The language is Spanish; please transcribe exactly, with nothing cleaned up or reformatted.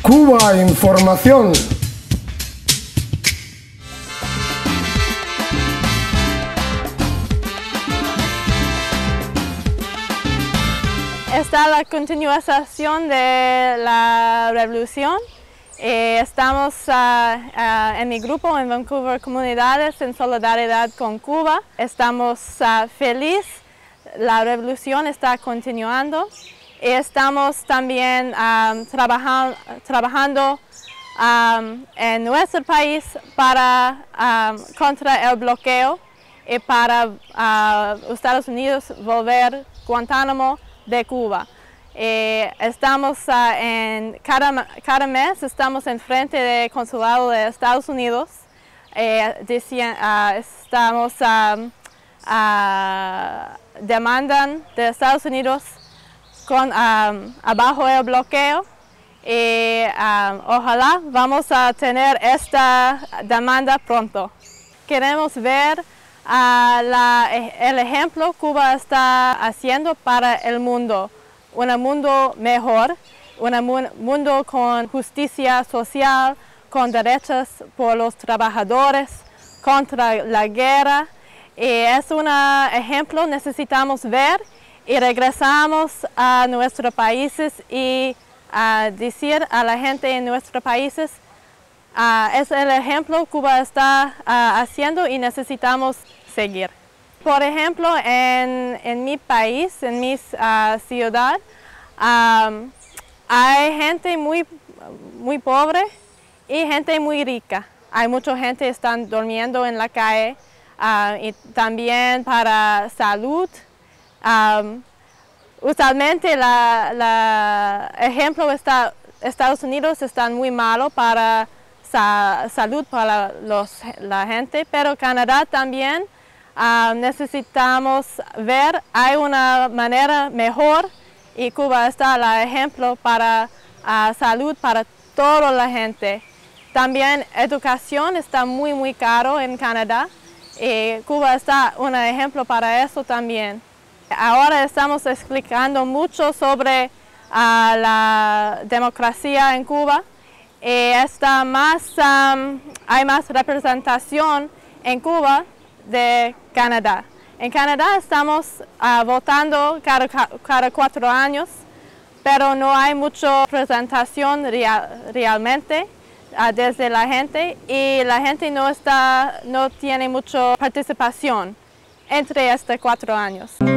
Cuba Información. Está la continuación de la revolución. Eh, estamos uh, uh, en mi grupo en Vancouver Comunidades en solidaridad con Cuba. Estamos uh, felices, la revolución está continuando. Y estamos también um, trabaja trabajando um, en nuestro país para, um, contra el bloqueo y para uh, Estados Unidos volver Guantánamo de Cuba. Eh, estamos uh, en cada, cada mes estamos en frente del consulado de Estados Unidos. Eh, decían, uh, estamos um, uh, demandan de Estados Unidos con um, abajo el bloqueo y um, ojalá vamos a tener esta demanda pronto. Queremos ver uh, la, el ejemplo que Cuba está haciendo para el mundo. Un mundo mejor, un mundo con justicia social, con derechos por los trabajadores, contra la guerra. Y es un ejemplo que necesitamos ver y regresamos a nuestros países y uh, decir a la gente en nuestros países, uh, es el ejemplo que Cuba está uh, haciendo y necesitamos seguir. Por ejemplo, en, en mi país, en mi uh, ciudad, um, hay gente muy, muy pobre y gente muy rica. Hay mucha gente que está durmiendo en la calle uh, y también para salud. Um, usualmente el ejemplo está Estados Unidos está muy malo para sa salud para los, la gente, pero Canadá también. Uh, necesitamos ver, hay una manera mejor y Cuba está el ejemplo para uh, salud para toda la gente. También educación está muy muy caro en Canadá y Cuba está un ejemplo para eso también. Ahora estamos explicando mucho sobre uh, la democracia en Cuba y está más, um, hay más representación en Cuba de Canadá. En Canadá estamos uh, votando cada, cada cuatro años, pero no hay mucha representación real, realmente uh, desde la gente y la gente no, está, no tiene mucha participación entre estos cuatro años.